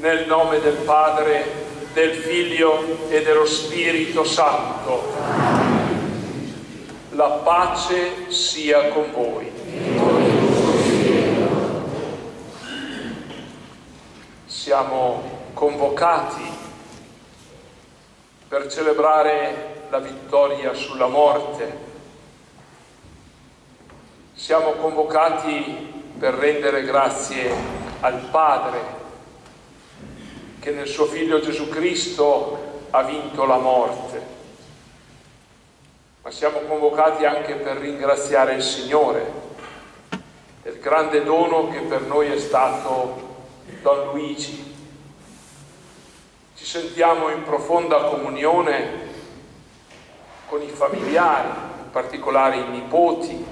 Nel nome del Padre, del Figlio e dello Spirito Santo. La pace sia con voi. Siamo convocati per celebrare la vittoria sulla morte. Siamo convocati per rendere grazie al Padre che nel suo Figlio Gesù Cristo ha vinto la morte. Ma siamo convocati anche per ringraziare il Signore del grande dono che per noi è stato Don Luigi. Ci sentiamo in profonda comunione con i familiari, in particolare i nipoti.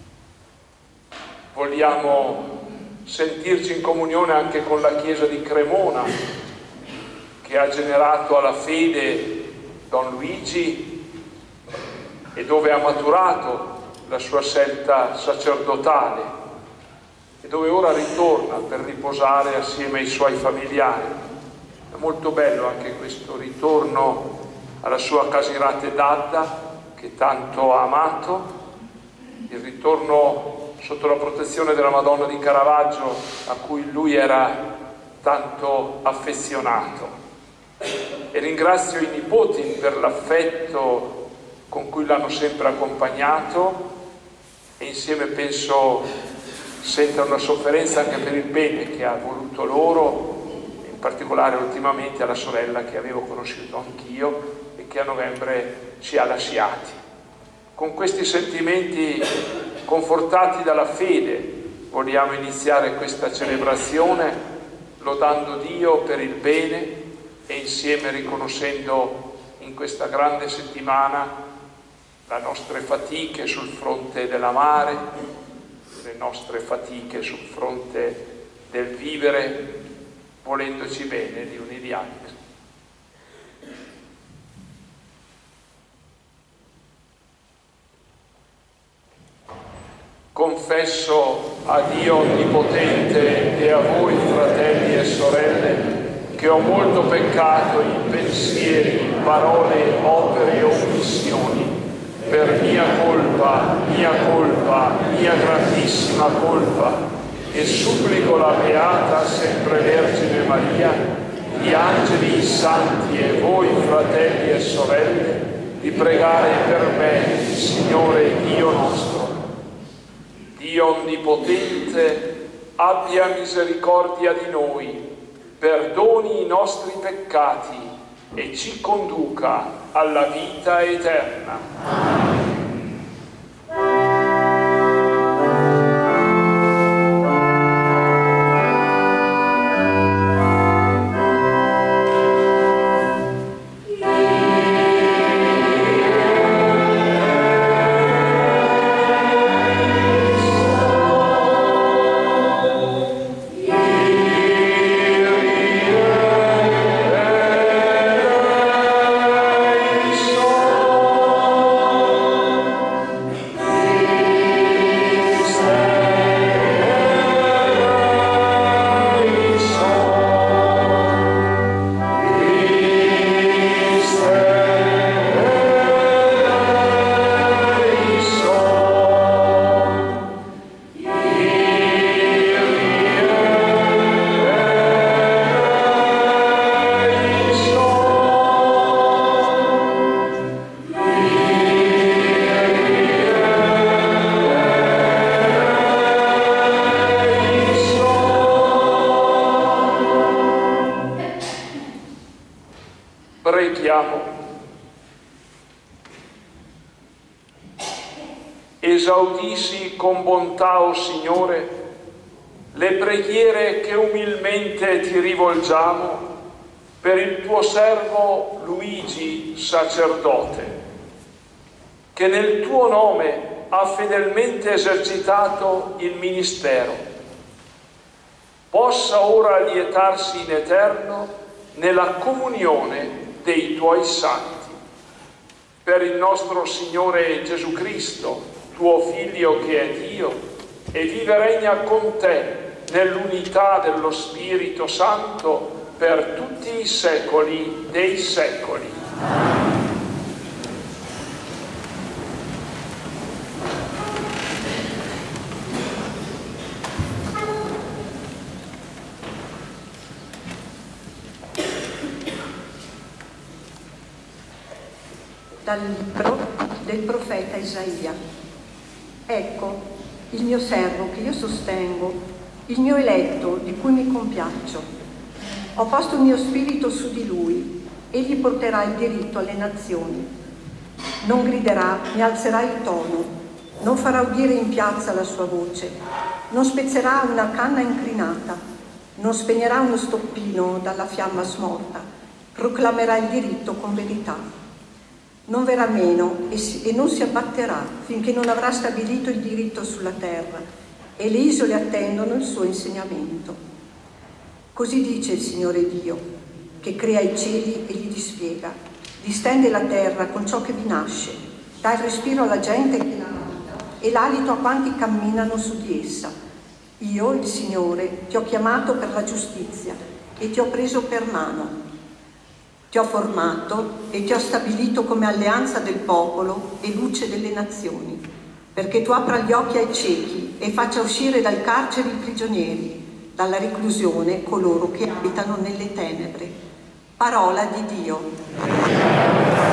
Vogliamo sentirci in comunione anche con la Chiesa di Cremona, che ha generato alla fede Don Luigi e dove ha maturato la sua scelta sacerdotale e dove ora ritorna per riposare assieme ai suoi familiari. È molto bello anche questo ritorno alla sua Casirate d'Adda, che tanto ha amato, il ritorno sotto la protezione della Madonna di Caravaggio, a cui lui era tanto affezionato. E ringrazio i nipoti per l'affetto con cui l'hanno sempre accompagnato e insieme penso senta una sofferenza anche per il bene che ha voluto loro, in particolare ultimamente alla sorella che avevo conosciuto anch'io e che a novembre ci ha lasciati. Con questi sentimenti confortati dalla fede vogliamo iniziare questa celebrazione lodando Dio per il bene e insieme riconoscendo in questa grande settimana le nostre fatiche sul fronte dell'amare, le nostre fatiche sul fronte del vivere, volendoci bene gli uni gli altri. Confesso a Dio Onnipotente e a voi, fratelli e sorelle, che ho molto peccato in pensieri, parole, opere e omissioni, per mia colpa, mia grandissima colpa, e supplico la Beata Sempre Vergine Maria, gli angeli, i santi e voi, fratelli e sorelle, di pregare per me, il Signore Dio nostro. Dio Onnipotente, abbia misericordia di noi, perdoni i nostri peccati e ci conduca alla vita eterna. Esaudissi con bontà, o Signore, le preghiere che umilmente ti rivolgiamo per il tuo servo Luigi, sacerdote, che nel tuo nome ha fedelmente esercitato il ministero. Possa ora lietarsi in eterno nella comunione dei tuoi santi. Per il nostro Signore Gesù Cristo, tuo Figlio che è Dio, e vive e regna con te nell'unità dello Spirito Santo per tutti i secoli dei secoli. Dal libro del profeta Isaia. Ecco il mio servo che io sostengo, il mio eletto di cui mi compiaccio. Ho posto il mio spirito su di lui, egli porterà il diritto alle nazioni. Non griderà, né alzerà il tono, non farà udire in piazza la sua voce, non spezzerà una canna incrinata, non spegnerà uno stoppino dalla fiamma smorta, proclamerà il diritto con verità. Non verrà meno e non si abbatterà finché non avrà stabilito il diritto sulla terra e le isole attendono il suo insegnamento. Così dice il Signore Dio, che crea i cieli e li dispiega, distende la terra con ciò che vi nasce, dà il respiro alla gente che la abita e l'alito a quanti camminano su di essa. Io, il Signore, ti ho chiamato per la giustizia e ti ho preso per mano. Ti ho formato e ti ho stabilito come alleanza del popolo e luce delle nazioni, perché tu apra gli occhi ai ciechi e faccia uscire dal carcere i prigionieri, dalla reclusione coloro che abitano nelle tenebre. Parola di Dio.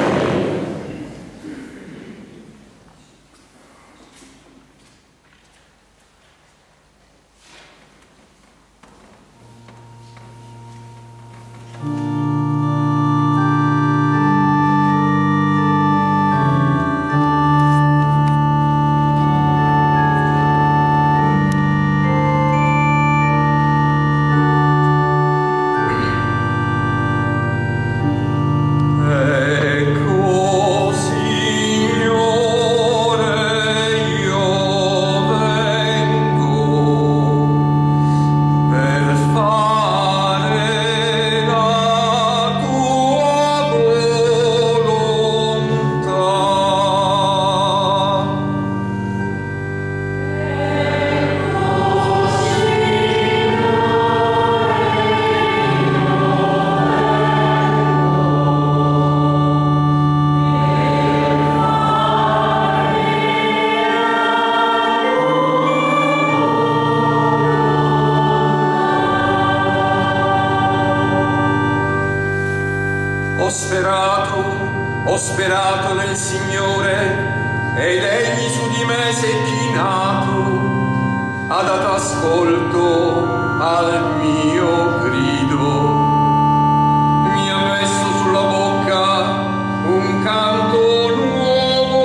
Ho sperato nel Signore ed egli su di me si è chinato, ha dato ascolto al mio grido, mi ha messo sulla bocca un canto nuovo,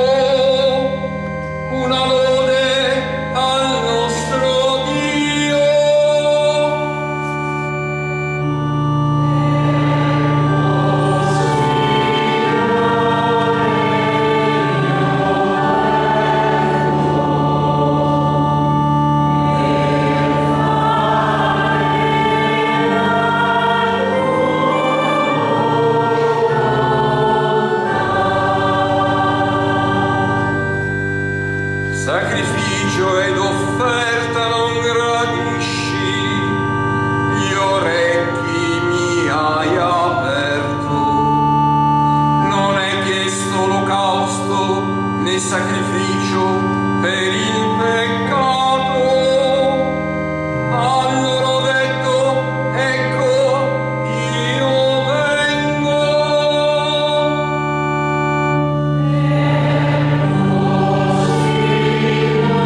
una lode al nostro Dio. Sacrificio ed offerta non gradisci, gli orecchi mi hai aperto. Non hai chiesto olocausto né sacrificio per il peccato. Allora ho detto, ecco, io vengo. Ecco, Signore.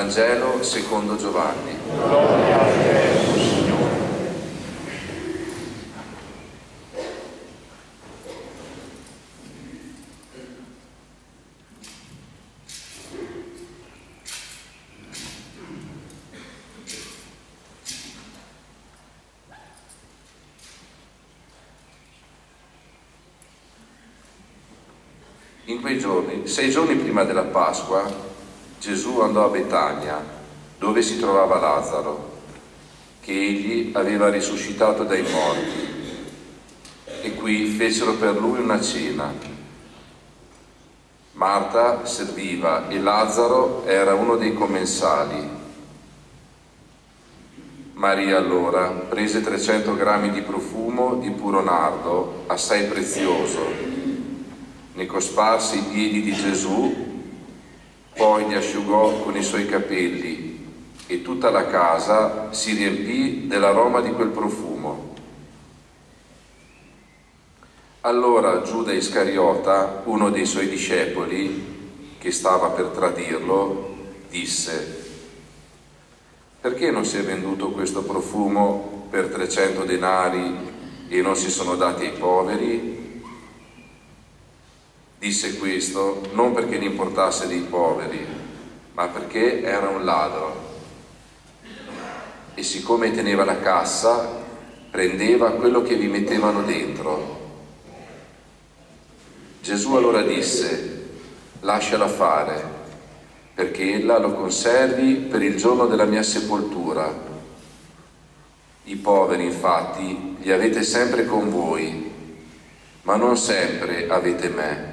Vangelo secondo Giovanni. Gloria a te, o Signore. In quei giorni, 6 giorni prima della Pasqua, Gesù andò a Betania, dove si trovava Lazzaro, che egli aveva risuscitato dai morti, e qui fecero per lui una cena. Marta serviva e Lazzaro era uno dei commensali. Maria allora prese 300 grammi di profumo di puro nardo, assai prezioso, ne cosparse i piedi di Gesù, poi li asciugò con i suoi capelli e tutta la casa si riempì dell'aroma di quel profumo. Allora Giuda Iscariota, uno dei suoi discepoli, che stava per tradirlo, disse: perché non si è venduto questo profumo per 300 denari e non si sono dati ai poveri? Disse questo non perché gli importasse dei poveri, ma perché era un ladro. E siccome teneva la cassa, prendeva quello che vi mettevano dentro. Gesù allora disse: lasciala fare, perché ella lo conservi per il giorno della mia sepoltura. I poveri, infatti, li avete sempre con voi, ma non sempre avete me.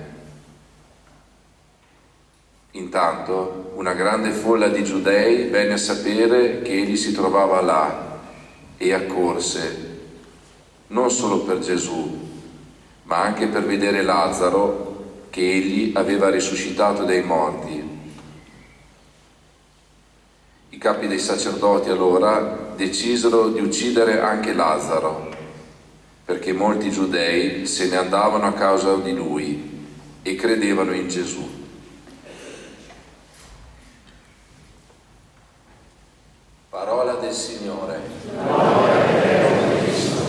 Intanto una grande folla di giudei venne a sapere che egli si trovava là e accorse, non solo per Gesù, ma anche per vedere Lazzaro, che egli aveva risuscitato dai morti. I capi dei sacerdoti allora decisero di uccidere anche Lazzaro, perché molti giudei se ne andavano a causa di lui e credevano in Gesù. Parola del Signore. Gloria a te, Cristo.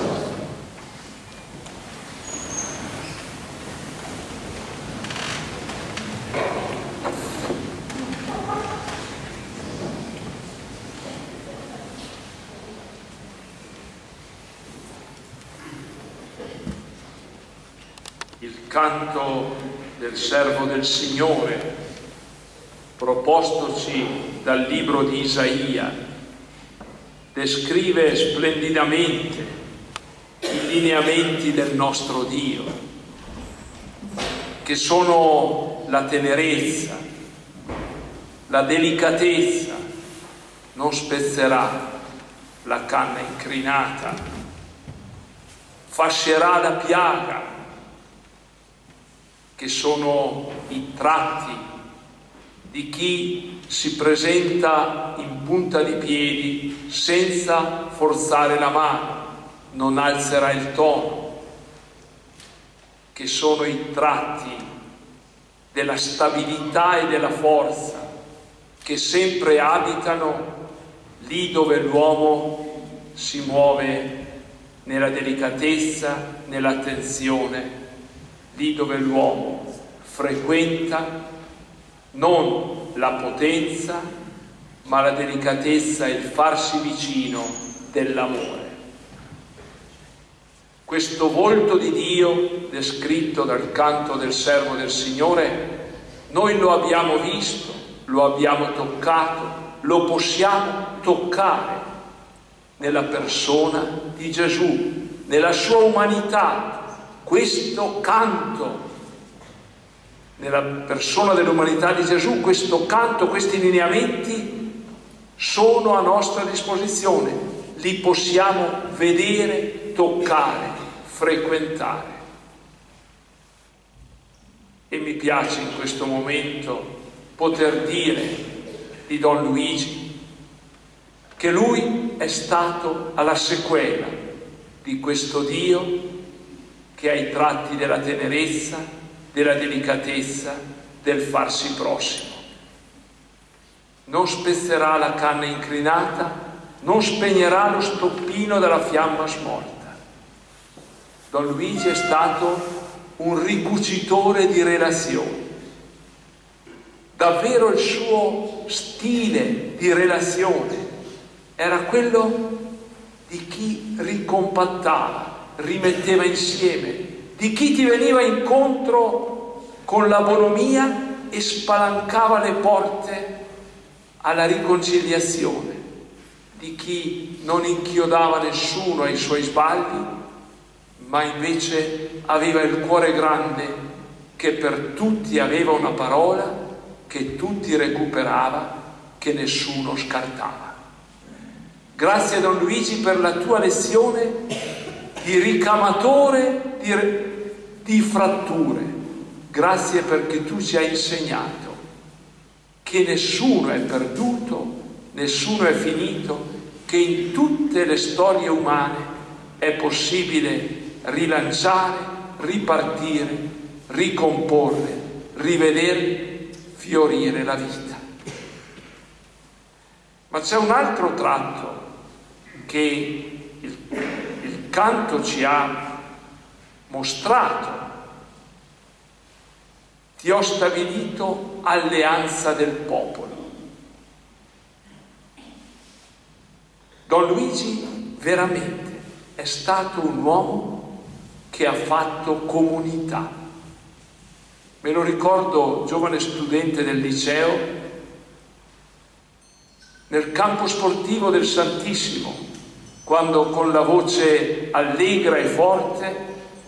Il canto del servo del Signore, propostoci dal libro di Isaia, descrive splendidamente i lineamenti del nostro Dio, che sono la tenerezza, la delicatezza, non spezzerà la canna incrinata, fascerà la piaga, che sono i tratti di chi si presenta in punta di piedi senza forzare la mano, non alzerà il tono, che sono i tratti della stabilità e della forza che sempre abitano lì dove l'uomo si muove nella delicatezza, nell'attenzione, lì dove l'uomo frequenta non la potenza, ma la delicatezza e il farsi vicino dell'amore. Questo volto di Dio, descritto dal canto del servo del Signore, noi lo abbiamo visto, lo abbiamo toccato, lo possiamo toccare nella persona di Gesù, nella sua umanità. Questo canto nella persona dell'umanità di Gesù, questo canto, questi lineamenti sono a nostra disposizione, li possiamo vedere, toccare, frequentare. E mi piace in questo momento poter dire di Don Luigi che lui è stato alla sequela di questo Dio che ha i tratti della tenerezza, della delicatezza, del farsi prossimo. non spezzerà la canna inclinata, non spegnerà lo stoppino della fiamma smorta. Don Luigi è stato un ricucitore di relazioni. Davvero il suo stile di relazione era quello di chi ricompattava, rimetteva insieme, di chi ti veniva incontro con la bonomia e spalancava le porte alla riconciliazione, di chi non inchiodava nessuno ai suoi sbagli, ma invece aveva il cuore grande, che per tutti aveva una parola, che tutti recuperava, che nessuno scartava. Grazie Don Luigi per la tua lezione di ricamatore di fratture. Grazie perché tu ci hai insegnato che nessuno è perduto, nessuno è finito, che in tutte le storie umane è possibile rilanciare, ripartire, ricomporre, rivedere, fiorire la vita. Ma c'è un altro tratto che il canto ci ha mostrato. Ti ho stabilito alleanza del popolo. Don Luigi veramente è stato un uomo che ha fatto comunità. Me lo ricordo giovane studente del liceo, nel campo sportivo del Santissimo, quando con la voce allegra e forte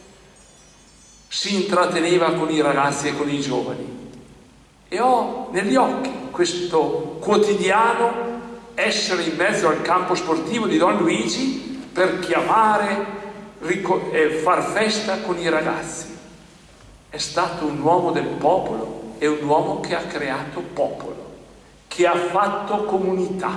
si intratteneva con i ragazzi e con i giovani. E ho negli occhi questo quotidiano essere in mezzo al campo sportivo di Don Luigi per chiamare e far festa con i ragazzi. È stato un uomo del popolo e un uomo che ha creato popolo, che ha fatto comunità.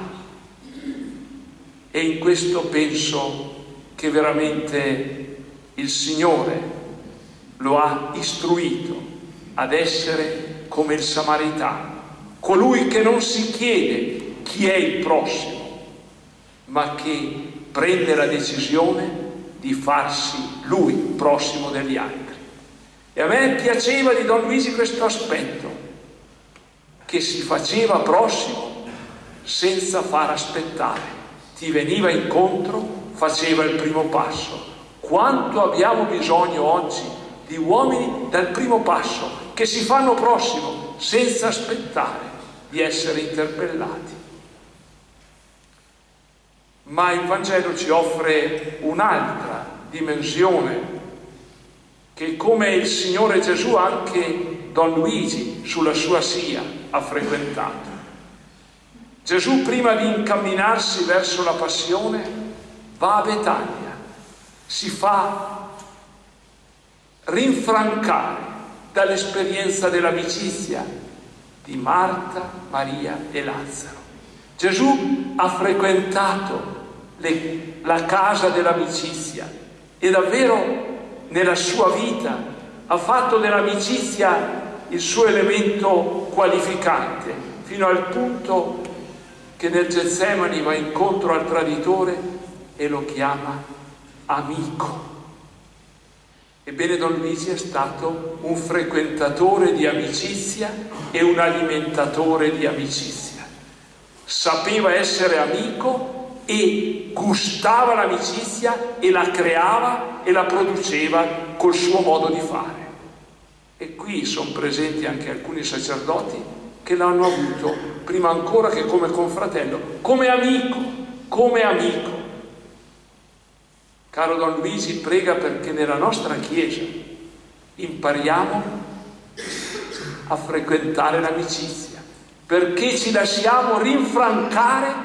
E in questo penso che veramente il Signore lo ha istruito ad essere come il Samaritano, colui che non si chiede chi è il prossimo, ma che prende la decisione di farsi lui prossimo degli altri. E a me piaceva di Don Luigi questo aspetto, che si faceva prossimo senza far aspettare, ti veniva incontro, faceva il primo passo. Quanto abbiamo bisogno oggi di uomini dal primo passo, che si fanno prossimo senza aspettare di essere interpellati. Ma il Vangelo ci offre un'altra dimensione, che come il Signore Gesù anche Don Luigi sulla sua scia ha frequentato. Gesù, prima di incamminarsi verso la passione, va a Betania, si fa rinfrancare dall'esperienza dell'amicizia di Marta, Maria e Lazzaro. Gesù ha frequentato la casa dell'amicizia e davvero nella sua vita ha fatto dell'amicizia il suo elemento qualificante, fino al punto che nel Getsemani va incontro al traditore e lo chiama amico. Ebbene, Don Luigi è stato un frequentatore di amicizia e un alimentatore di amicizia. Sapeva essere amico e gustava l'amicizia e la creava e la produceva col suo modo di fare. E qui sono presenti anche alcuni sacerdoti che l'hanno avuto prima ancora che come confratello, come amico, come amico. Caro Don Luigi, prega perché nella nostra Chiesa impariamo a frequentare l'amicizia, perché ci lasciamo rinfrancare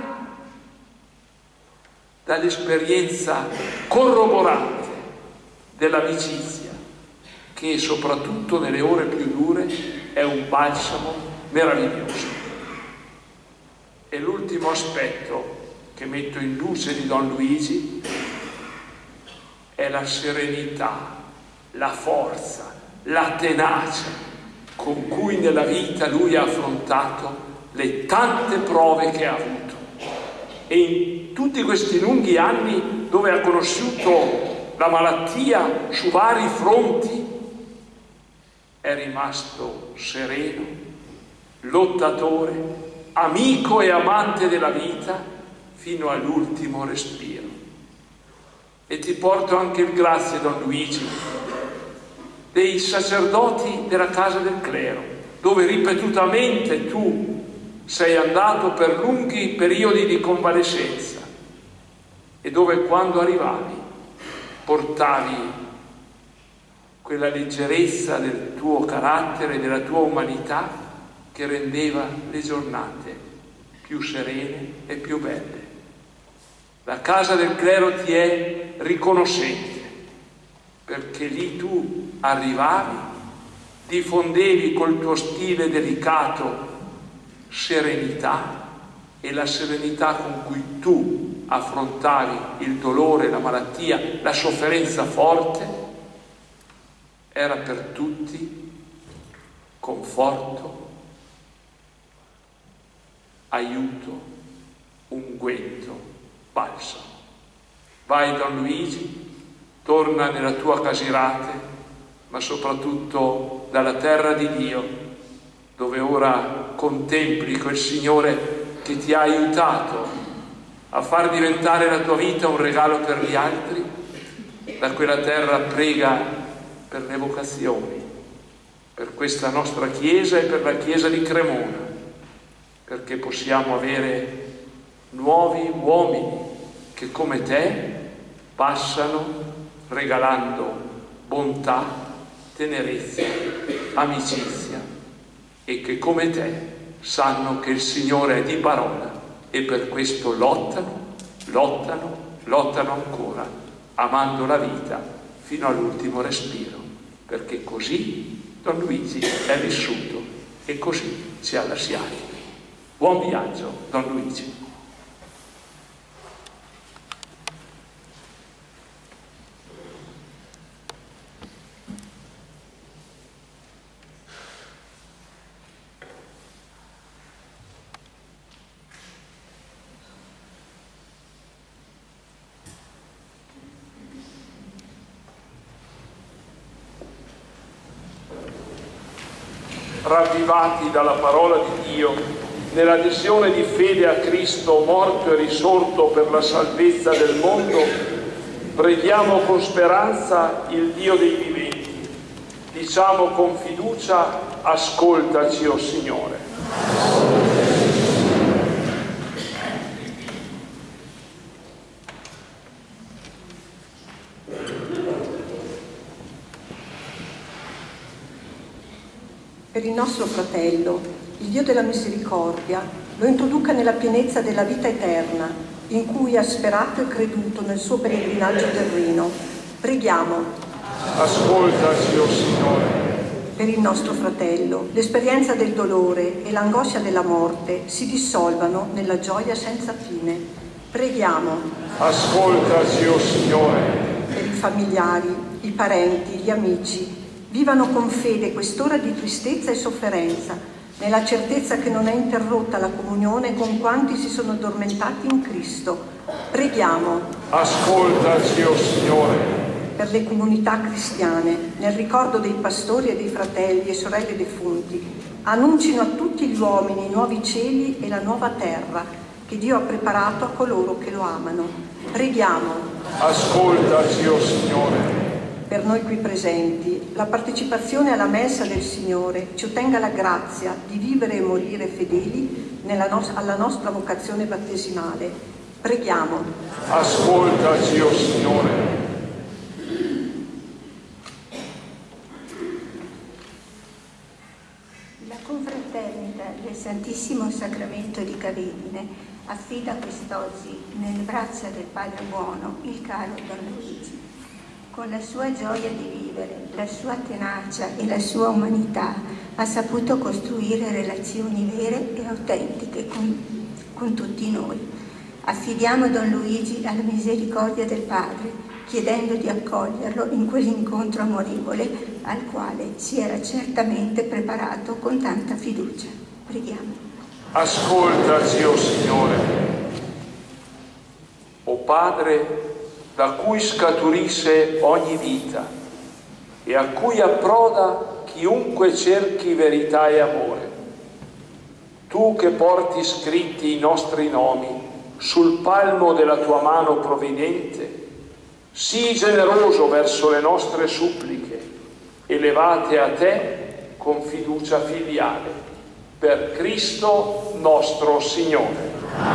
dall'esperienza corroborante dell'amicizia, che soprattutto nelle ore più dure è un balsamo meraviglioso. E l'ultimo aspetto che metto in luce di Don Luigi è la serenità, la forza, la tenacia con cui nella vita lui ha affrontato le tante prove che ha avuto. E in tutti questi lunghi anni dove ha conosciuto la malattia su vari fronti, è rimasto sereno, lottatore, amico e amante della vita fino all'ultimo respiro. E ti porto anche il grazie, Don Luigi, dei sacerdoti della Casa del Clero, dove ripetutamente tu sei andato per lunghi periodi di convalescenza e dove quando arrivavi portavi quella leggerezza del tuo carattere, della tua umanità, che rendeva le giornate più serene e più belle. La Casa del Clero ti è riconoscente, perché lì tu arrivavi, diffondevi col tuo stile delicato serenità, e la serenità con cui tu affrontavi il dolore, la malattia, la sofferenza forte, era per tutti conforto, aiuto, unguento, balsamo. Vai, Don Luigi, torna nella tua Casirate, ma soprattutto dalla terra di Dio, dove ora contempli quel Signore che ti ha aiutato a far diventare la tua vita un regalo per gli altri. Da quella terra prega per le vocazioni, per questa nostra Chiesa e per la Chiesa di Cremona, perché possiamo avere nuovi uomini che come te passano regalando bontà, tenerezza, amicizia, e che come te sanno che il Signore è di parola e per questo lottano ancora, amando la vita fino all'ultimo respiro, perché così Don Luigi è vissuto e così ci ha lasciati. Buon viaggio, Don Luigi. Ravvivati dalla parola di Dio, nell'adesione di fede a Cristo morto e risorto per la salvezza del mondo, preghiamo con speranza il Dio dei viventi. Diciamo con fiducia: ascoltaci, o Signore. Per il nostro fratello, il Dio della misericordia, lo introduca nella pienezza della vita eterna, in cui ha sperato e creduto nel suo pellegrinaggio terreno. Preghiamo. Ascoltaci, o Signore. Per il nostro fratello, l'esperienza del dolore e l'angoscia della morte si dissolvano nella gioia senza fine. Preghiamo. Ascoltaci, o Signore. Per i familiari, i parenti, gli amici, vivano con fede quest'ora di tristezza e sofferenza, nella certezza che non è interrotta la comunione con quanti si sono addormentati in Cristo. Preghiamo. Ascoltaci, o Signore. Per le comunità cristiane, nel ricordo dei pastori e dei fratelli e sorelle defunti, annuncino a tutti gli uomini i nuovi cieli e la nuova terra che Dio ha preparato a coloro che lo amano. Preghiamo. Ascoltaci, o Signore. Per noi qui presenti, la partecipazione alla Messa del Signore ci ottenga la grazia di vivere e morire fedeli alla nostra vocazione battesimale. Preghiamo. Ascoltaci, o Signore. La confraternita del Santissimo Sacramento di Cavedine affida quest'oggi nelle braccia del Padre Buono il caro Don Luigi. Con la sua gioia di vivere, la sua tenacia e la sua umanità ha saputo costruire relazioni vere e autentiche con tutti noi. Affidiamo Don Luigi alla misericordia del Padre, chiedendo di accoglierlo in quell'incontro amorevole al quale si era certamente preparato con tanta fiducia. Preghiamo. Ascoltaci, o Signore. O Padre, da cui scaturisse ogni vita e a cui approda chiunque cerchi verità e amore. Tu che porti scritti i nostri nomi sul palmo della tua mano provvidente, sii generoso verso le nostre suppliche, elevate a te con fiducia filiale. Per Cristo nostro Signore.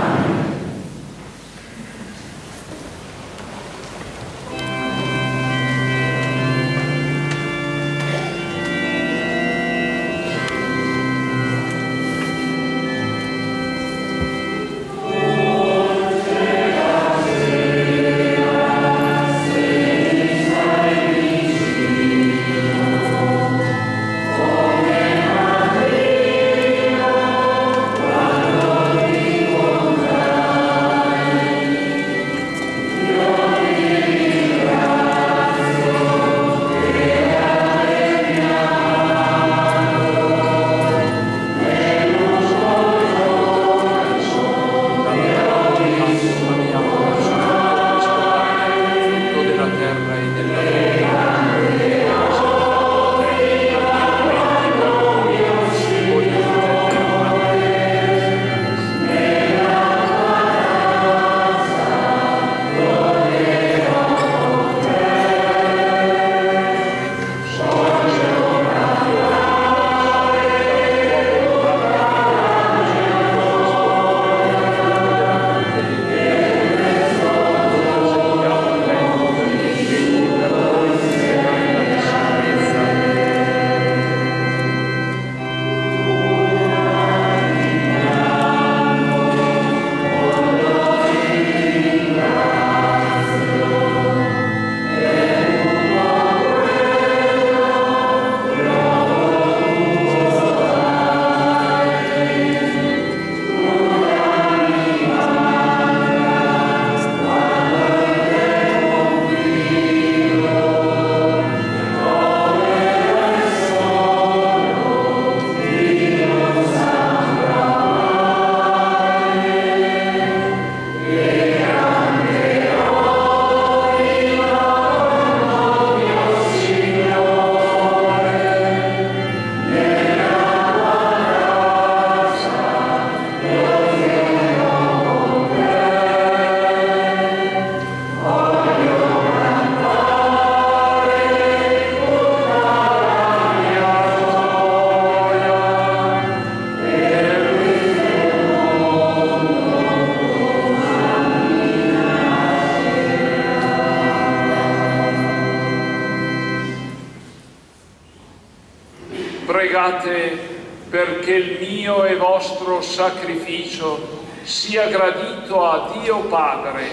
Pregate perché il mio e vostro sacrificio sia gradito a Dio Padre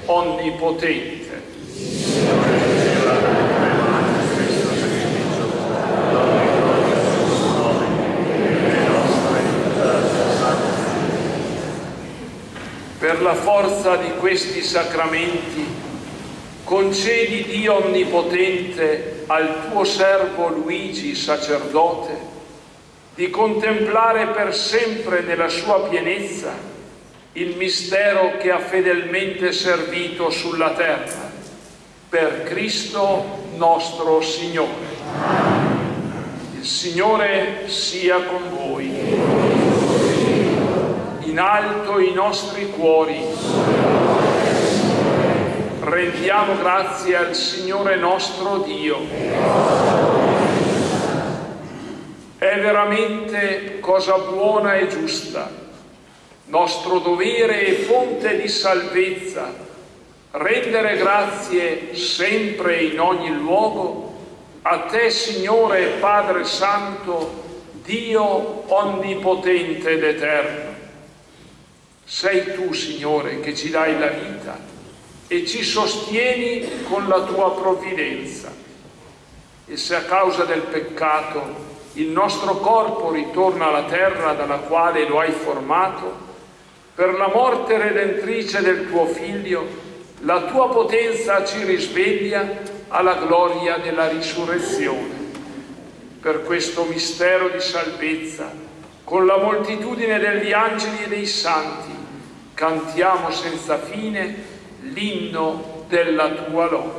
Onnipotente. Per la forza di questi sacramenti, concedi, Dio Onnipotente, al tuo servo Luigi, sacerdote, di contemplare per sempre nella sua pienezza il mistero che ha fedelmente servito sulla terra. Per Cristo nostro Signore. Il Signore sia con voi. In alto i nostri cuori. Rendiamo grazie al Signore nostro Dio. È veramente cosa buona e giusta, nostro dovere e fonte di salvezza, rendere grazie sempre in ogni luogo a te, Signore Padre Santo, Dio Onnipotente ed Eterno. Sei tu, Signore, che ci dai la vita e ci sostieni con la tua provvidenza. E se a causa del peccato il nostro corpo ritorna alla terra dalla quale lo hai formato, per la morte redentrice del tuo Figlio, la tua potenza ci risveglia alla gloria della risurrezione. Per questo mistero di salvezza, con la moltitudine degli angeli e dei santi, cantiamo senza fine l'inno della tua lode.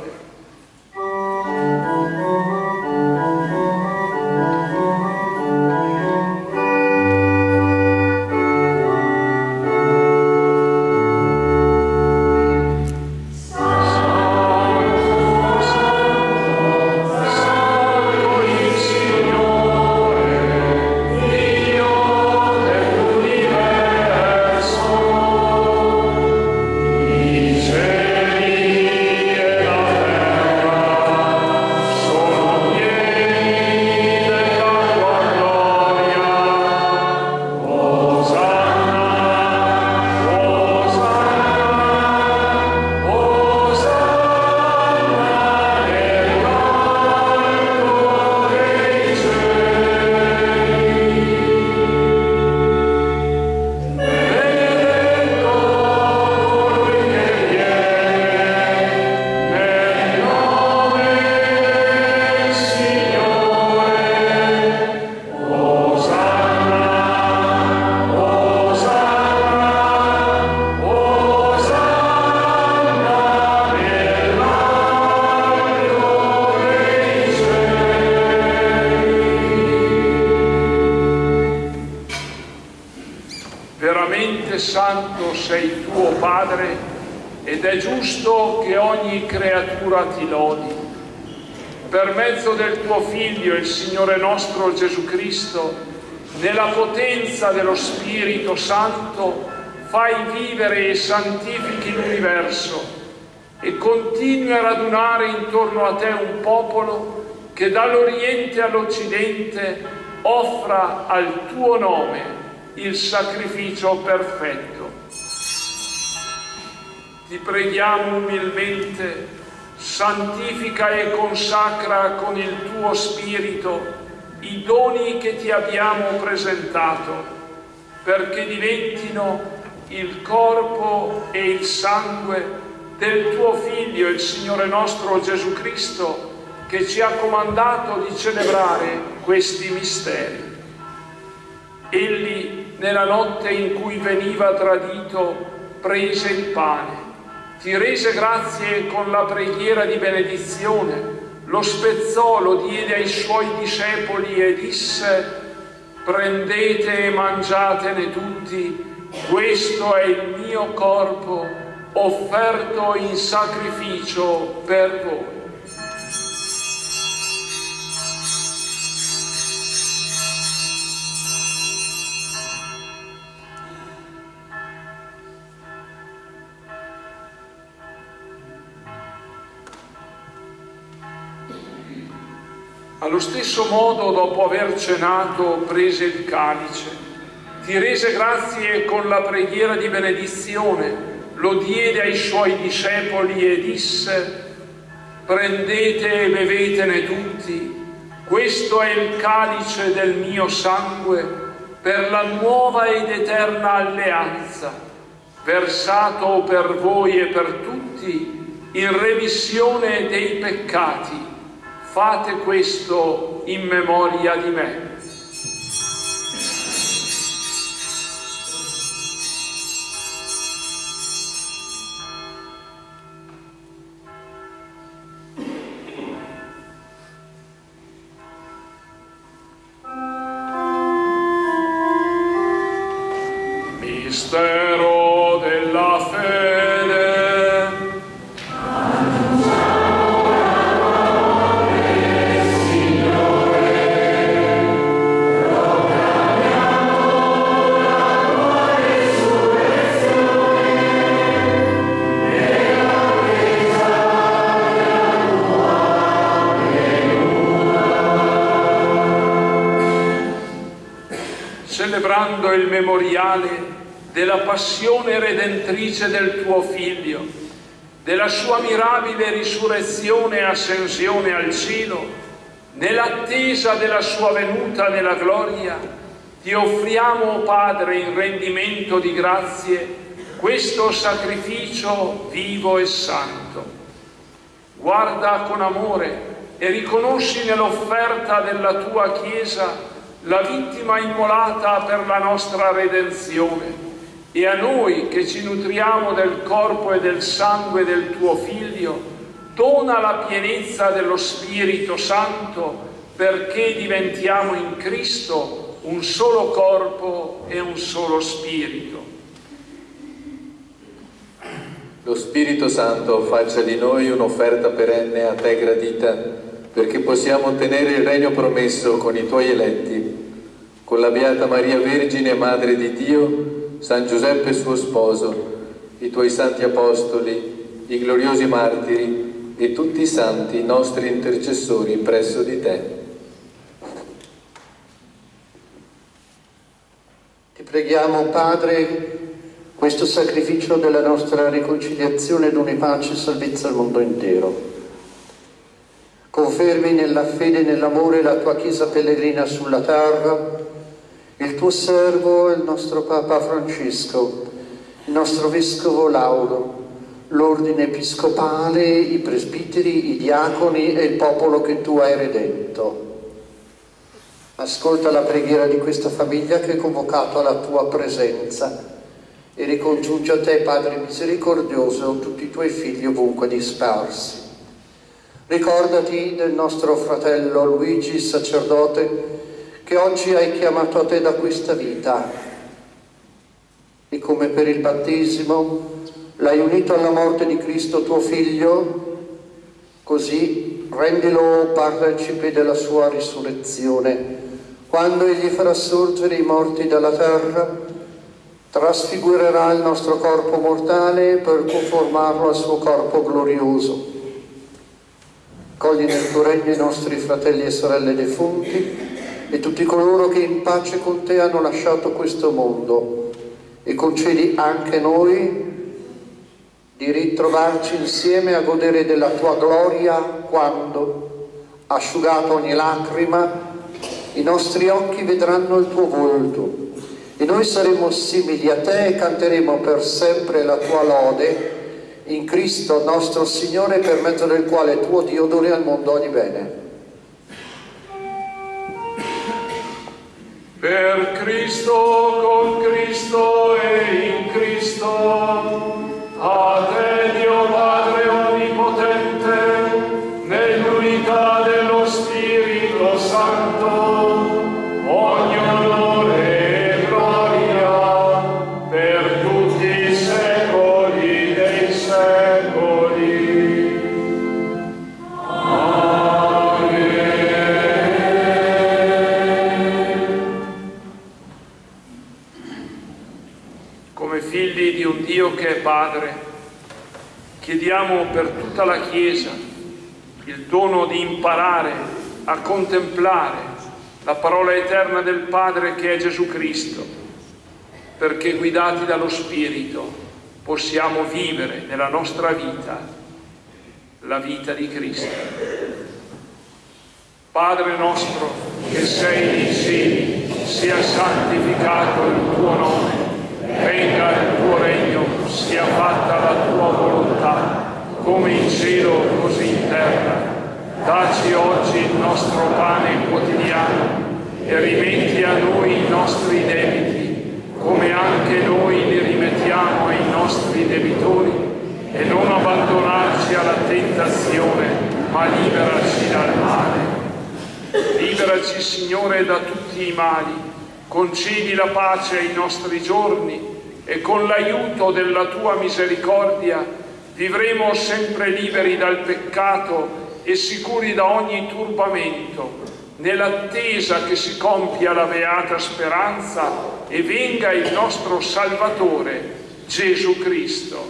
Santo sei tuo Padre, ed è giusto che ogni creatura ti lodi. Per mezzo del tuo Figlio, il Signore nostro Gesù Cristo, nella potenza dello Spirito Santo, fai vivere e santifichi l'universo e continui a radunare intorno a te un popolo che dall'Oriente all'Occidente offra al tuo nome il sacrificio perfetto. Ti preghiamo umilmente, santifica e consacra con il tuo Spirito i doni che ti abbiamo presentato, perché diventino il corpo e il sangue del tuo Figlio, il Signore nostro Gesù Cristo, che ci ha comandato di celebrare questi misteri. Egli, nella notte in cui veniva tradito, prese il pane, ti rese grazie con la preghiera di benedizione, lo spezzò, lo diede ai suoi discepoli e disse: prendete e mangiatene tutti, questo è il mio corpo offerto in sacrificio per voi. Allo stesso modo, dopo aver cenato, prese il calice, ti rese grazie con la preghiera di benedizione, lo diede ai suoi discepoli e disse: prendete e bevetene tutti, questo è il calice del mio sangue per la nuova ed eterna alleanza, versato per voi e per tutti in remissione dei peccati. Fate questo in memoria di me. Mistero della fede. Celebrando il memoriale della passione redentrice del tuo Figlio, della sua mirabile risurrezione e ascensione al cielo, nell'attesa della sua venuta nella gloria, ti offriamo, Padre, in rendimento di grazie, questo sacrificio vivo e santo. Guarda con amore e riconosci nell'offerta della tua Chiesa la vittima immolata per la nostra redenzione, e a noi che ci nutriamo del corpo e del sangue del tuo Figlio, dona la pienezza dello Spirito Santo, perché diventiamo in Cristo un solo corpo e un solo spirito. Lo Spirito Santo faccia di noi un'offerta perenne a te gradita, perché possiamo ottenere il regno promesso con i tuoi eletti, con la Beata Maria Vergine, Madre di Dio, San Giuseppe suo sposo, i tuoi santi apostoli, i gloriosi martiri e tutti i santi nostri intercessori presso di te. Ti preghiamo, Padre, questo sacrificio della nostra riconciliazione, doni pace e salvezza al mondo intero. Confermi nella fede e nell'amore la tua Chiesa pellegrina sulla terra, il tuo servo, il nostro Papa Francesco, il nostro Vescovo Lauro, l'ordine episcopale, i presbiteri, i diaconi e il popolo che tu hai redetto. Ascolta la preghiera di questa famiglia che è convocato alla tua presenza e ricongiunge a te, Padre misericordioso, tutti i tuoi figli ovunque dispersi. Ricordati del nostro fratello Luigi, sacerdote, che oggi hai chiamato a te da questa vita e come per il battesimo l'hai unito alla morte di Cristo tuo Figlio, così rendilo partecipe della sua risurrezione, quando egli farà sorgere i morti dalla terra, trasfigurerà il nostro corpo mortale per conformarlo al suo corpo glorioso. Cogli nel tuo regno i nostri fratelli e sorelle defunti e tutti coloro che in pace con te hanno lasciato questo mondo, e concedi anche noi di ritrovarci insieme a godere della tua gloria quando, asciugato ogni lacrima, i nostri occhi vedranno il tuo volto e noi saremo simili a te e canteremo per sempre la tua lode in Cristo nostro Signore, per mezzo del quale tuo Dio doni al mondo ogni bene. Per Cristo, con Cristo e in Cristo, a te Dio Padre Onnipotente, nell'unità dello Spirito Santo, ogni onore e gloria per tutti i secoli dei secoli. Come figli di un Dio che è Padre, chiediamo per tutta la Chiesa il dono di imparare a contemplare la parola eterna del Padre che è Gesù Cristo, perché guidati dallo Spirito possiamo vivere nella nostra vita la vita di Cristo. Padre nostro che sei nei cieli, sia santificato il tuo nome. Venga il tuo regno, sia fatta la tua volontà, come in cielo così in terra. Dacci oggi il nostro pane quotidiano e rimetti a noi i nostri debiti, come anche noi li rimettiamo ai nostri debitori, e non abbandonarci alla tentazione, ma liberaci dal male. Liberaci, Signore, da tutti i mali. Concedi la pace ai nostri giorni e con l'aiuto della tua misericordia vivremo sempre liberi dal peccato e sicuri da ogni turbamento, nell'attesa che si compia la beata speranza e venga il nostro Salvatore, Gesù Cristo.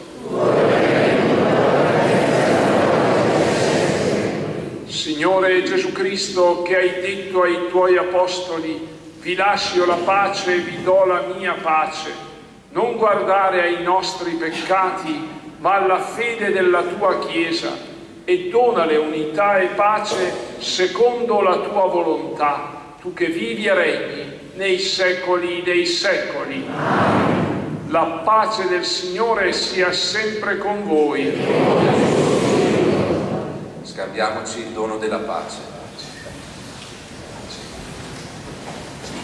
Signore Gesù Cristo, che hai detto ai tuoi apostoli: vi lascio la pace e vi do la mia pace. Non guardare ai nostri peccati, ma alla fede della tua Chiesa, e donale unità e pace secondo la tua volontà, tu che vivi e regni nei secoli dei secoli. La pace del Signore sia sempre con voi. Scambiamoci il dono della pace.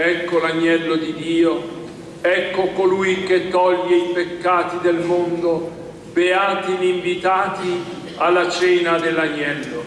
ecco l'agnello di Dio, ecco colui che toglie i peccati del mondo, beati gli invitati alla cena dell'agnello.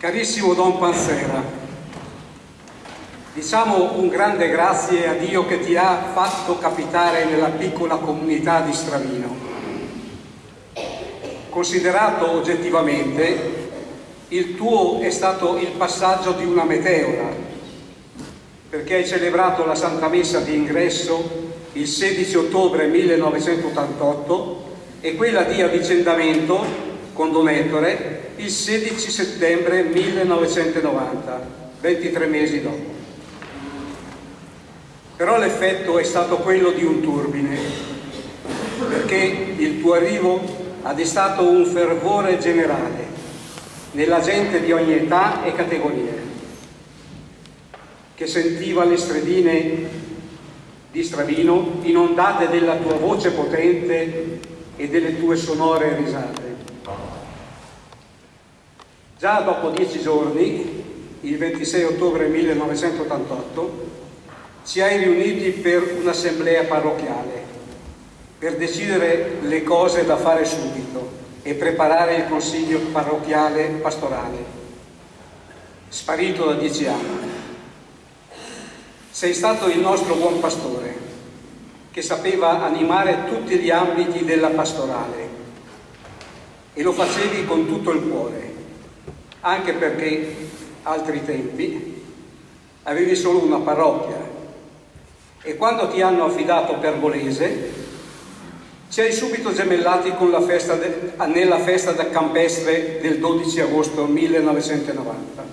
Carissimo Don Pansera, diciamo un grande grazie a Dio che ti ha fatto capitare nella piccola comunità di Stravino. Considerato oggettivamente, il tuo è stato il passaggio di una meteora, perché hai celebrato la Santa Messa di ingresso il 16 ottobre 1988 e quella di avvicendamento con Don Ettore il 16 settembre 1990, 23 mesi dopo. Però l'effetto è stato quello di un turbine, perché il tuo arrivo ha destato un fervore generale nella gente di ogni età e categoria, che sentiva le stradine di Stravino inondate della tua voce potente e delle tue sonore risate. Già dopo 10 giorni, il 26 ottobre 1988, ci hai riuniti per un'assemblea parrocchiale, per decidere le cose da fare subito e preparare il consiglio parrocchiale pastorale, sparito da 10 anni. Sei stato il nostro buon pastore, che sapeva animare tutti gli ambiti della pastorale, e lo facevi con tutto il cuore, anche perché altri tempi avevi solo una parrocchia e quando ti hanno affidato Pergolese ci hai subito gemellati con nella festa da campestre del 12 agosto 1990.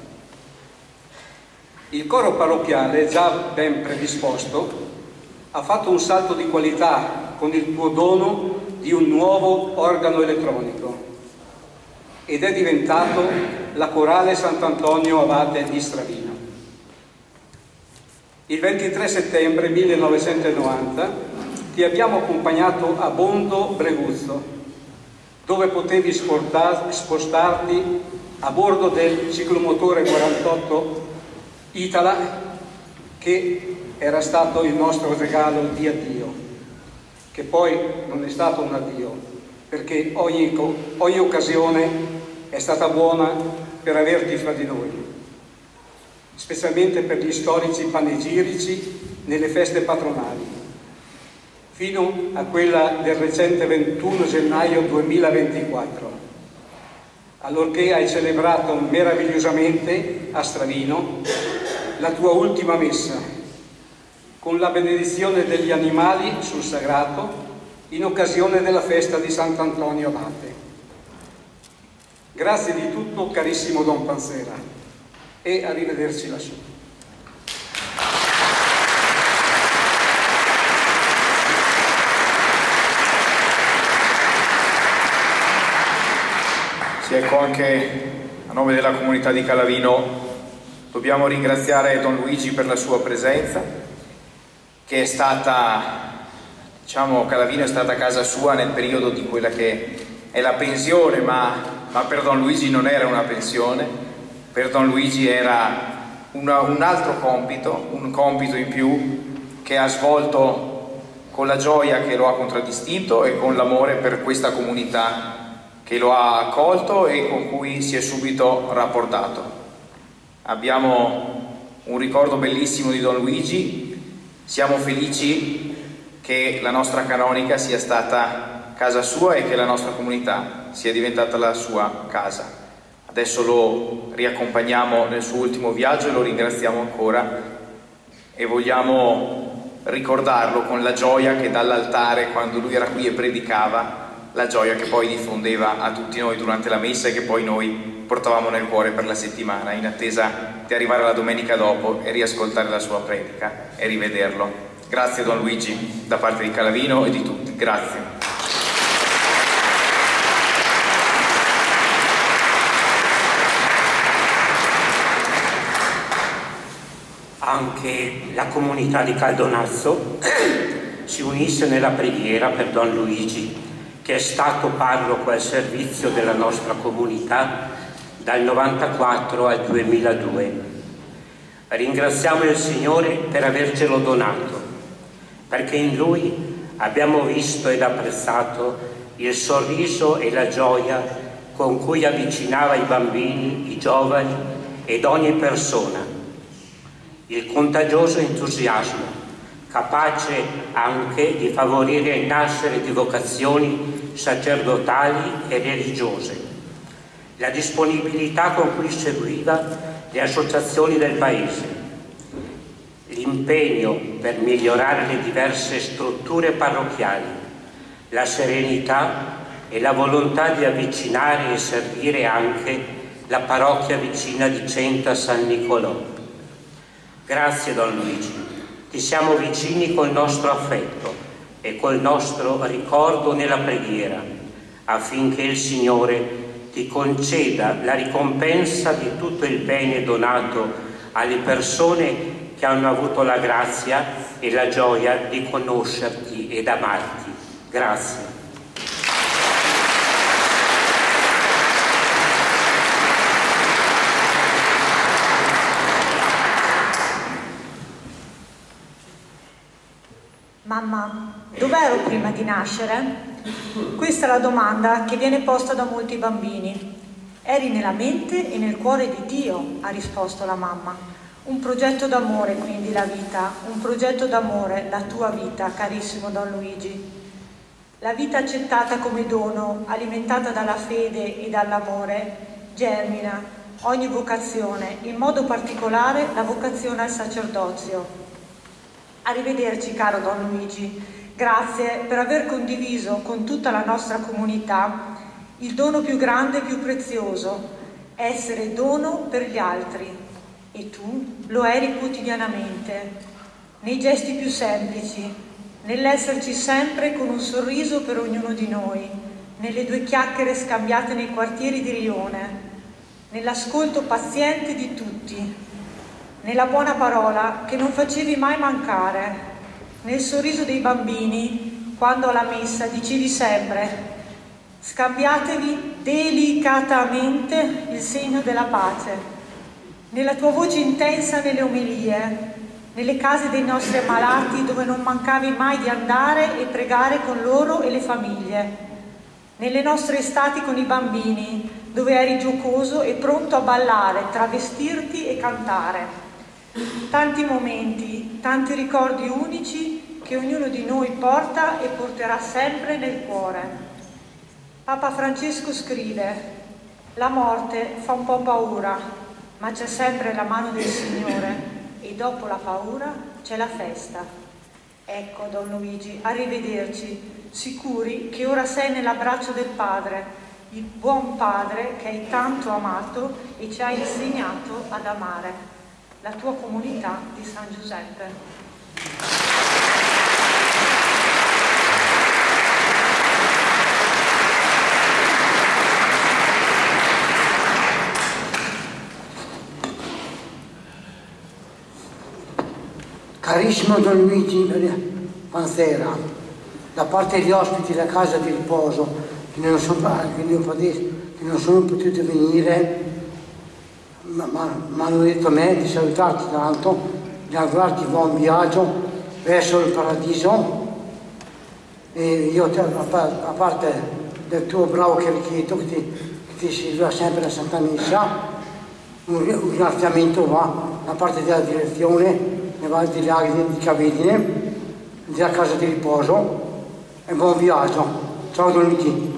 Il coro parrocchiale, già ben predisposto, ha fatto un salto di qualità con il tuo dono di un nuovo organo elettronico ed è diventato la Corale Sant'Antonio Abate di Stravino. Il 23 settembre 1990 ti abbiamo accompagnato a Bondo Breguzzo, dove potevi spostarti a bordo del ciclomotore 48 Itala, che era stato il nostro regalo di addio, che poi non è stato un addio, perché ogni occasione è stata buona per averti fra di noi, specialmente per gli storici panegirici nelle feste patronali, fino a quella del recente 21 gennaio 2024, allorché hai celebrato meravigliosamente a Stravino la tua ultima messa, con la benedizione degli animali sul sagrato in occasione della festa di Sant'Antonio Abate. Grazie di tutto, carissimo Don Pansera, e arrivederci lassù. Sì, ecco, anche a nome della comunità di Calavino dobbiamo ringraziare Don Luigi per la sua presenza, che è stata, diciamo, Calavino è stata casa sua nel periodo di quella che è la pensione, ma per Don Luigi non era una pensione, per Don Luigi era un altro compito, un compito in più che ha svolto con la gioia che lo ha contraddistinto e con l'amore per questa comunità che lo ha accolto e con cui si è subito rapportato. Abbiamo un ricordo bellissimo di Don Luigi, siamo felici che la nostra canonica sia stata casa sua e che la nostra comunità sia diventata la sua casa. Adesso lo riaccompagniamo nel suo ultimo viaggio e lo ringraziamo ancora e vogliamo ricordarlo con la gioia che dall'altare, quando lui era qui e predicava, la gioia che poi diffondeva a tutti noi durante la messa e che poi noi portavamo nel cuore per la settimana, in attesa di arrivare la domenica dopo e riascoltare la sua predica e rivederlo. Grazie Don Luigi, da parte di Calavino e di tutti. Grazie. Anche la comunità di Caldonazzo si unisse nella preghiera per Don Luigi, che è stato parroco al servizio della nostra comunità dal 94 al 2002. Ringraziamo il Signore per avercelo donato, perché in Lui abbiamo visto ed apprezzato il sorriso e la gioia con cui avvicinava i bambini, i giovani ed ogni persona. Il contagioso entusiasmo, capace anche di favorire il nascere di vocazioni sacerdotali e religiose. La disponibilità con cui seguiva le associazioni del paese, l'impegno per migliorare le diverse strutture parrocchiali, la serenità e la volontà di avvicinare e servire anche la parrocchia vicina di Centa San Nicolò. Grazie Don Luigi, ti siamo vicini col nostro affetto e col nostro ricordo nella preghiera, affinché il Signore ti conceda la ricompensa di tutto il bene donato alle persone che hanno avuto la grazia e la gioia di conoscerti ed amarti. Grazie. Mamma, dov'ero prima di nascere? Questa è la domanda che viene posta da molti bambini. Eri nella mente e nel cuore di Dio, ha risposto la mamma. Un progetto d'amore, quindi, la vita, un progetto d'amore, la tua vita, carissimo Don Luigi. La vita accettata come dono, alimentata dalla fede e dall'amore, germina ogni vocazione, in modo particolare la vocazione al sacerdozio. Arrivederci, caro Don Luigi. Grazie per aver condiviso con tutta la nostra comunità il dono più grande e più prezioso, essere dono per gli altri. E tu lo eri quotidianamente, nei gesti più semplici, nell'esserci sempre con un sorriso per ognuno di noi, nelle 2 chiacchiere scambiate nei quartieri di Lione, nell'ascolto paziente di tutti, nella buona parola che non facevi mai mancare, nel sorriso dei bambini quando alla messa dicevi sempre: scambiatevi delicatamente il segno della pace, nella tua voce intensa nelle omelie, nelle case dei nostri ammalati dove non mancavi mai di andare e pregare con loro e le famiglie, nelle nostre estati con i bambini dove eri giocoso e pronto a ballare, travestirti e cantare. Tanti momenti, tanti ricordi unici che ognuno di noi porta e porterà sempre nel cuore. Papa Francesco scrive: la morte fa un po' paura, ma c'è sempre la mano del Signore e dopo la paura c'è la festa. Ecco, Don Luigi, arrivederci, sicuri che ora sei nell'abbraccio del Padre, il buon Padre che hai tanto amato e ci ha insegnato ad amare. La tua comunità di San Giuseppe. Carissimo Don Luigi Panzera, da parte degli ospiti della casa di riposo che non sono potuti venire, ma hanno detto a me di salutarti tanto, di augurarti buon viaggio verso il paradiso, e io a parte del tuo bravo clerichetto che ti servirà sempre la Santa Messa, un ringraziamento va da parte della direzione nei vari di Laghi di Cavedine, della casa di riposo, e buon viaggio. Ciao Don Luigi.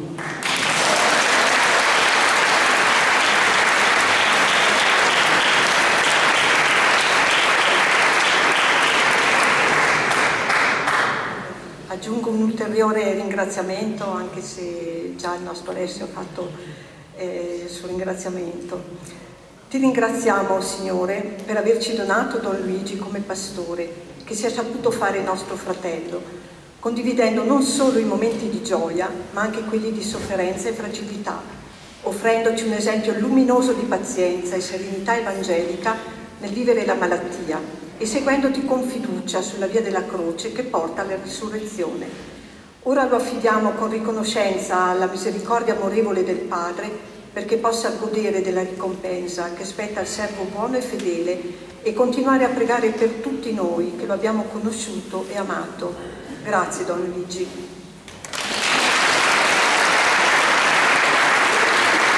Aggiungo un ulteriore ringraziamento, anche se già il nostro Alessio ha fatto il suo ringraziamento. Ti ringraziamo, Signore, per averci donato Don Luigi come pastore, che si è saputo fare nostro fratello, condividendo non solo i momenti di gioia, ma anche quelli di sofferenza e fragilità, offrendoci un esempio luminoso di pazienza e serenità evangelica nel vivere la malattia, e seguendoti con fiducia sulla via della croce che porta alla risurrezione. Ora lo affidiamo con riconoscenza alla misericordia amorevole del Padre, perché possa godere della ricompensa che spetta al servo buono e fedele e continuare a pregare per tutti noi che lo abbiamo conosciuto e amato. Grazie Don Luigi.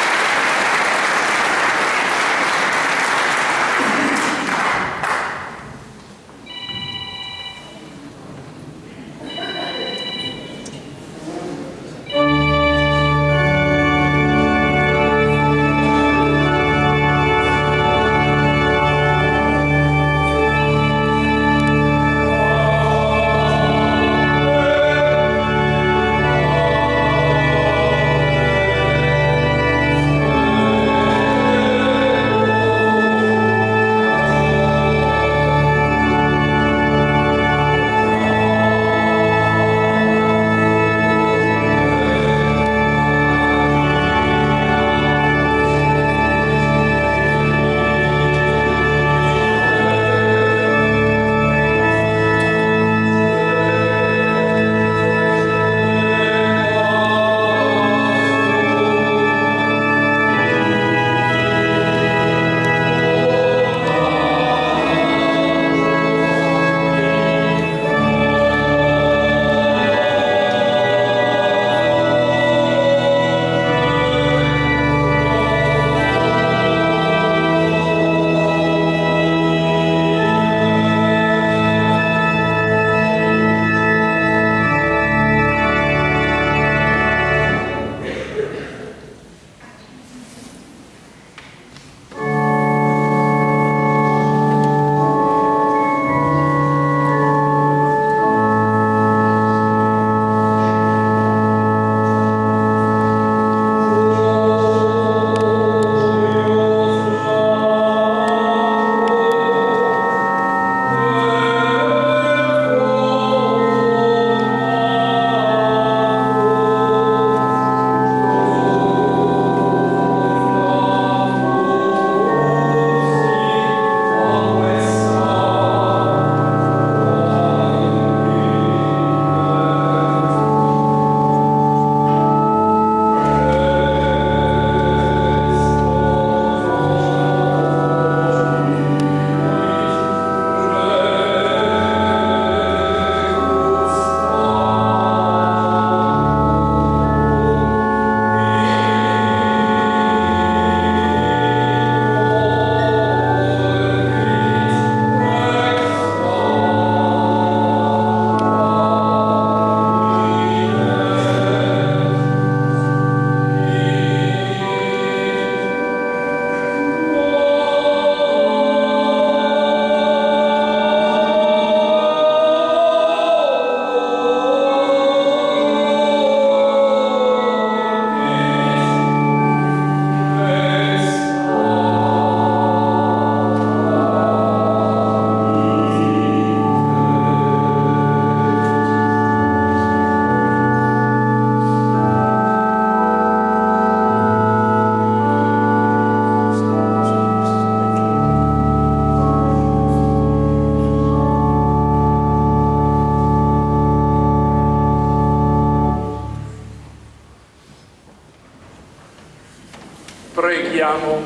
preghiamo.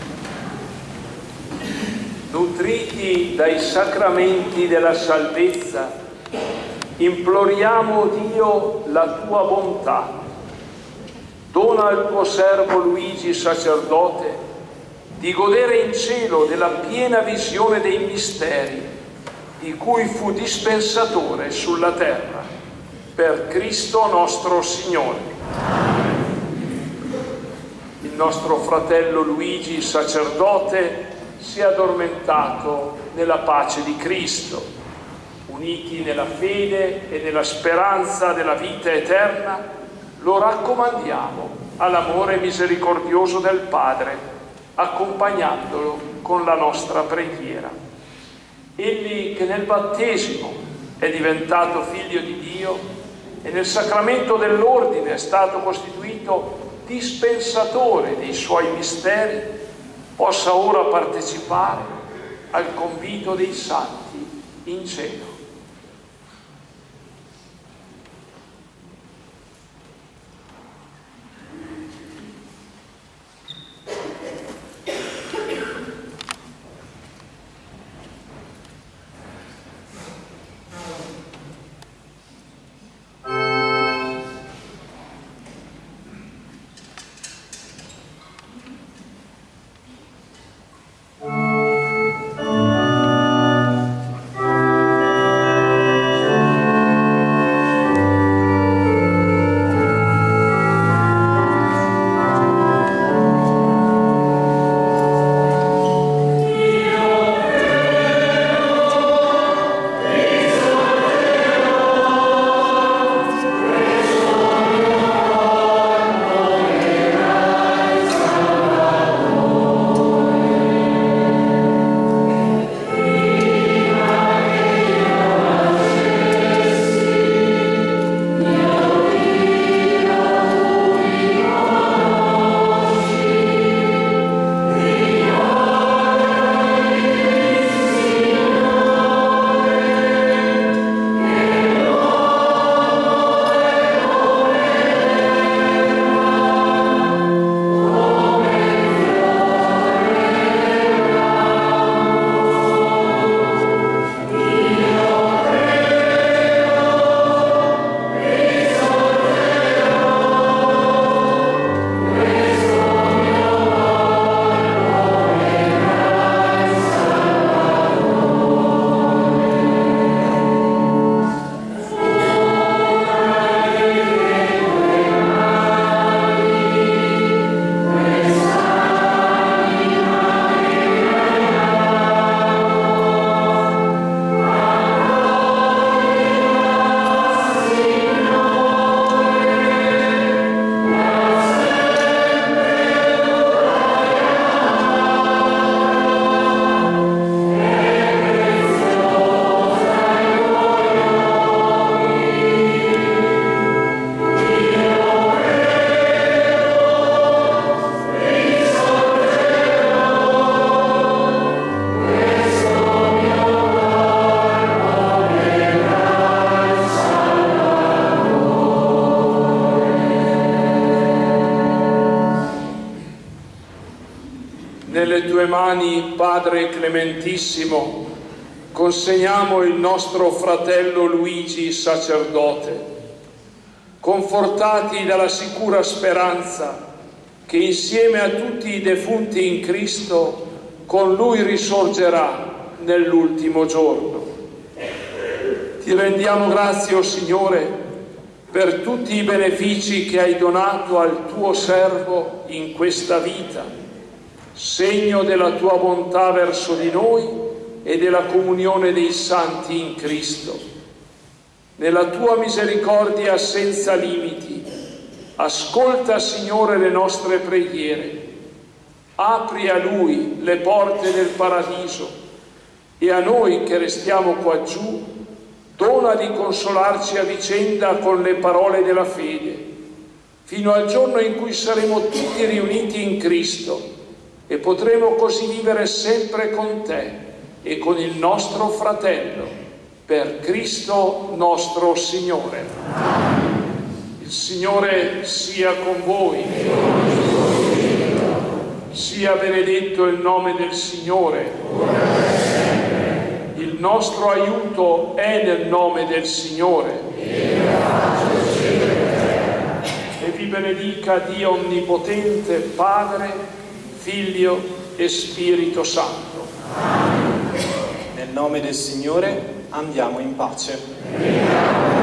Nutriti dai sacramenti della salvezza, imploriamo, Dio, la tua bontà. Dona al tuo servo Luigi, sacerdote, di godere in cielo della piena visione dei misteri di cui fu dispensatore sulla terra, per Cristo nostro Signore. Il nostro fratello Luigi, sacerdote, si è addormentato nella pace di Cristo. Uniti nella fede e nella speranza della vita eterna, lo raccomandiamo all'amore misericordioso del Padre, accompagnandolo con la nostra preghiera. Egli che nel battesimo è diventato figlio di Dio e nel sacramento dell'ordine è stato costituito dispensatore dei suoi misteri, possa ora partecipare al convito dei santi in cielo. Nelle tue mani, Padre Clementissimo, consegniamo il nostro fratello Luigi, sacerdote, confortati dalla sicura speranza che insieme a tutti i defunti in Cristo con Lui risorgerà nell'ultimo giorno. Ti rendiamo grazie, o Signore, per tutti i benefici che hai donato al tuo servo in questa vita, segno della tua bontà verso di noi e della comunione dei santi in Cristo. Nella tua misericordia senza limiti, ascolta, Signore, le nostre preghiere, apri a Lui le porte del paradiso e a noi che restiamo qua giù dona di consolarci a vicenda con le parole della fede, fino al giorno in cui saremo tutti riuniti in Cristo e potremo così vivere sempre con te e con il nostro fratello, per Cristo nostro Signore. Il Signore sia con voi. Sia benedetto il nome del Signore. Il nostro aiuto è nel nome del Signore. E vi benedica Dio Onnipotente, Padre, Figlio e Spirito Santo. Nel nome del Signore andiamo in pace.